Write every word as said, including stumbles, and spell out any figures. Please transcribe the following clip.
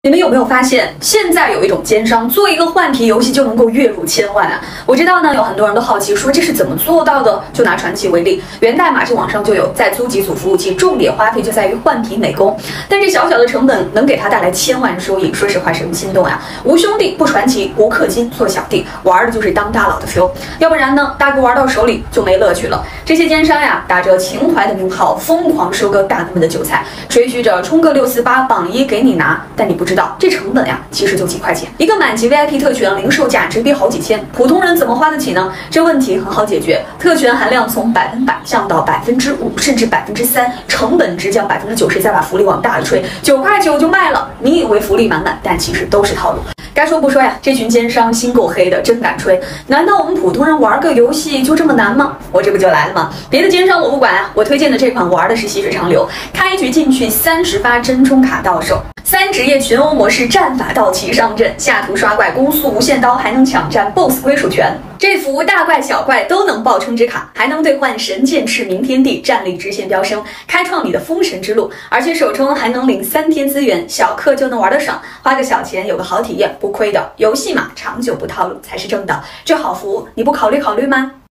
你们有没有发现，现在有一种奸商做一个换题游戏就能够月入千万啊？我知道呢，有很多人都好奇说这是怎么做到的。就拿传奇为例，源代码这网上就有，在租几组服务器，重点花费就在于换题美工，但这小小的成本能给他带来千万收益，说实话是很心动呀。无兄弟不传奇，无氪金做小弟，玩的就是当大佬的 feel。要不然呢，大哥玩到手里就没乐趣了。这些奸商呀，打着情怀的名号，疯狂收割大哥们的韭菜，吹嘘着冲个六四八榜一给你拿，但你不知道这成本呀，其实就几块钱。一个满级 V I P 特权，零售价直逼好几千，普通人怎么花得起呢？这问题很好解决，特权含量从百分百降到百分之五，甚至百分之三，成本直降百分之九十，再把福利往大了吹，九块九就卖了。你以为福利满满，但其实都是套路。该说不说呀，这群奸商心够黑的，真敢吹！难道我们普通人玩个游戏就这么难吗？我这不就来了吗？别的奸商我不管啊，我推荐的这款玩的是细水长流，开局进去三十发真充卡到手。三职业群殴模式，战法到齐上阵，下图刷怪，攻速无限刀，还能抢占 B O S S 归属权。这幅大怪小怪都能爆充值卡，还能兑换神剑赤明天地，战力直线飙升，开创你的封神之路。而且首充还能领三天资源，小氪就能玩得爽，花个小钱有个好体验，不亏的。游戏嘛，长久不套路才是正道。这好服，你不考虑考虑吗？